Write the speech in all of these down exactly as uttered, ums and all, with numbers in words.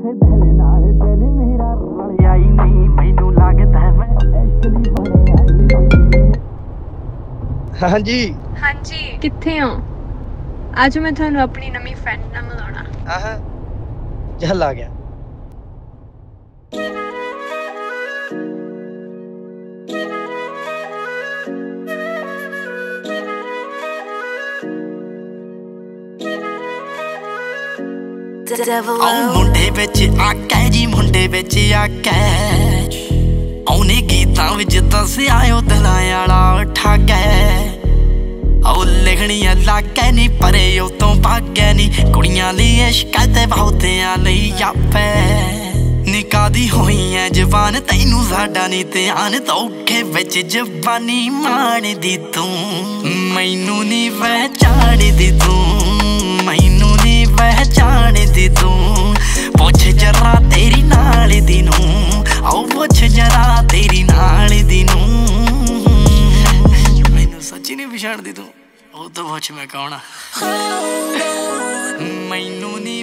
ਕਿਸੇ ਦਿਲ ਨਾਲ ਦਿਲ ਮੇਰਾ ਰਲਿਆ ਹੀ ਨਹੀਂ ਮੈਨੂੰ ਲੱਗਦਾ ਮੈਂ ਐਕਚੁਅਲੀ ਬਣਿਆ ਹੀ ਨਹੀਂ। ਹਾਂਜੀ ਹਾਂਜੀ ਕਿੱਥੇ ਹੋ? ਅੱਜ ਮੈਂ ਤੁਹਾਨੂੰ ਆਪਣੀ ਨਵੀਂ ਫਰੈਂਡ ਨਾਲ ਮਿਲਾਉਣਾ। ਆਹ ਚੱਲ ਆ ਗਿਆ। ਮੁੰਡੇ ਵਿੱਚ ਆਕੈ ਜੀ ਮੁੰਡੇ ਵਿੱਚ ਆਕੈ ਉਹਨੇ ਗੀਤਾਂ ਵਿੱਚ ਦੱਸਿਆ ਉਹ ਦਿਲਾਂ ਵਾਲਾ ਠਾਗੈ ਉਹ ਲਿਖਣੀਆਂ ਲਾਗੈ ਨੀ ਪਰੇ ਉਹ ਤੋਂ ਭਾਗੈ ਨੀ ਕੁੜੀਆਂ ਲਈ ਇਸ਼ਕ ਤੇ ਬਹੁਤਿਆਂ ਲਈ ਆਪੈ ਨੀ ਕਾਦੀ ਹੋਈ ਐ ਜਵਾਨ ਤੈਨੂੰ ਸਾਡਾ ਨੀ ਧਿਆਨ ਧੋਖੇ ਵਿੱਚ ਜਵਾਨੀ ਮਾਣਦੀ ਤੂੰ ਮੈਨੂੰ ਨੀ ਪਹਿਚਾਣਦੀ ਤੂੰ ਮੈਨੂੰ ਨੀ ਪਹਿਚਾਣਦੀ ਤੂੰ ਪੁੱਛ ਜਰਾ ਤੇਰੀ ਨਾਲ ਦੀ ਨੂੰ ਆਓ ਪੁੱਛ ਜਰਾ ਤੇਰੀ ਨਾਲ ਦੀ ਨੂੰ ਮੈਨੂੰ ਸੱਚੀ ਨੀ ਪਛਾਣਦੀ ਤੂੰ ਉਹ ਤਾਂ ਪੁੱਛ ਮੈਂ ਕੌਣ ਆ ਮੈਨੂੰ ਨੀ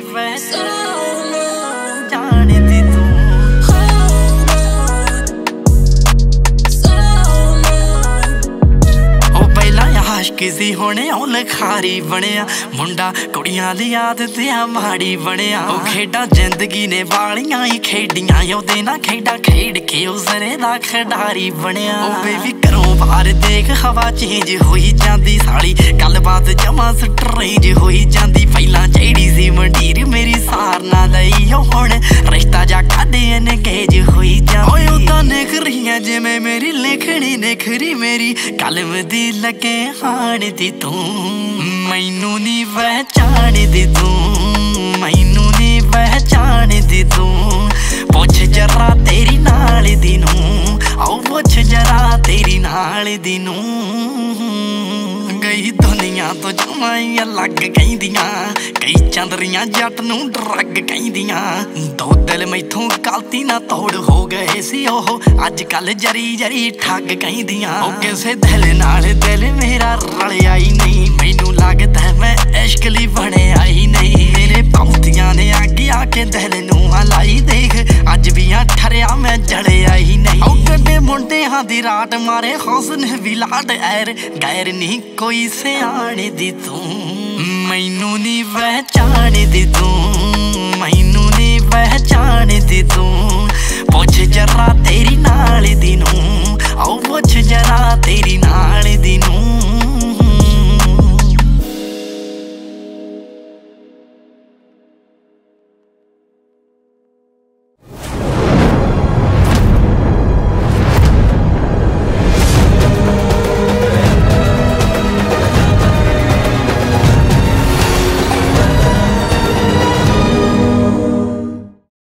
ਪਹਿਚਾਣਦੀ ਤੂੰ ਕਿਸੀ ਹੋਣੇ ਉਹ ਲਖਾਰੀ ਬਣਿਆ ਮੁੰਡਾ ਕੁੜੀਆਂ ਦੀ ਆਦਤ ਆ ਮਾੜੀ ਬਣਿਆ ਉਹ ਖੇਡਾਂ ਜ਼ਿੰਦਗੀ ਨੇ ਵਾਲੀਆਂ ਹੀ ਖੇਡੀਆਂ ਉਹਦੇ ਨਾਲ ਖੇਡਾਂ ਖੇਡ ਕੇ ਉਹ ਜ਼ਰੇ ਦਾ ਖਿਡਾਰੀ ਬਣਿਆ ਉਹ ਬੇਬੀ ਘਰੋਂ ਬਾਹਰ ਦੇਖ ਹਵਾ ਚੇਂਜ ਹੋਈ ਜਾਂਦੀ ਸਾਲੀ ਗੱਲਬਾਤ ਜਮਾ ਸਟਰੇਂਜ ਹੋਈ ਜਾਂਦੀ ਪਹਿਲਾਂ ਜਿਹੜੀ ਸੀ ਮੰਡੀਰ ਮੇਰੀ ਸਾਰ ਨਾ ਲਈ ਉਹ ਹੁਣ ਰਿਸ਼ਤਾ ਜਾ ਕਾਦੇ ਐਨਗੇਜ ਹੋਈ ਜਾਂਦੀ ਓਏ ਉਹ ਤਾਂ ਨਿਖਰੀਆਂ ਜਿਵੇਂ ਮੇਰੀ ਲਿਖਣੀ ਨਿਖਰੀ ਮੇਰੀ ਕਲਮ ਦੀ ਲੱਗੇ ਹਾਣਦੀ ਤੂੰ ਮੈਨੂੰ ਨੀ ਪਹਿਚਾਣਦੀ ਤੂੰ ਮੈਨੂੰ ਨੀ ਪਹਿਚਾਣਦੀ ਤੂੰ ਪੁੱਛ ਜਰਾ ਤੇਰੀ ਨਾਲ ਦੀ ਨੂੰ ਆਓ ਪੁੱਛ ਜਰਾ ਤੇਰੀ ਨਾਲ ਦੀ ਨੂੰ ਗਈ ਦੁਨੀਆ ਤੋਂ ਜਮਾਈ ਅਲੱਗ ਕਹਿੰਦੀਆਂ ਕਈ ਚੰਦਰੀਆਂ ਜੱਟ ਨੂੰ ਡਰੱਗ ਕਹਿੰਦੀਆਂ ਦੋ ਦਿਲ ਮੈਥੋਂ ਗਲਤੀ ਨਾ ਤੋੜ ਹੋ ਗਏ ਸੀ ਉਹ ਅੱਜ ਕੱਲ ਜਰੀ ਜਰੀ ਠੱਗ ਕਹਿੰਦੀਆਂ ਉਹ ਕਿਸੇ ਦਿਲ ਨਾਲ ਦਿਲ ਮੇਰਾ ਰਲਿਆ ਹੀ ਨਹੀਂ ਮੈਨੂੰ ਲੱਗਦਾ ਮੈਂ ਇਸ਼ਕ ਲਈ ਬਣਿਆ ਹੀ ਨਹੀਂ ਮੇਰੇ ਪੌਂਤੀਆਂ ਨੇ ਅੱਗੇ ਆ ਕੇ ਦਿਲ ਨੂੰ ਹਲਾਈ ਦੇਖ ਅੱਜ ਵੀ ਆ ਠਰਿਆ ਮੈਂ ਜਲਿਆ ਹੀ ਨਹੀਂ ਉਹ ਗੱਡੇ ਮੁੰਡਿਆਂ ਦੀ ਰਾਟ ਮਾਰੇ ਹੁਸਨ ਵੀ ਲਾਟ ਐਰ ਗੈਰ ਨਹੀਂ ਕੋਈ ਸਿਆਣੇ ਦੀ ਤੂੰ ਮੈਨੂੰ ਨੀ ਪਹਿਚਾਣਦੀ ਤੂੰ ਮੈਨੂੰ ਨੀ ਪਹਿਚਾਣਦੀ ਤੂੰ ਪੁੱਛ ਜਰਾ ਤੇਰੀ ਨਾਲ ਦੀ ਨੂੰ ਆਓ ਪੁੱਛ ਜਰਾ ਤੇਰੀ ਨਾਲ ਦੀ ਨੂੰ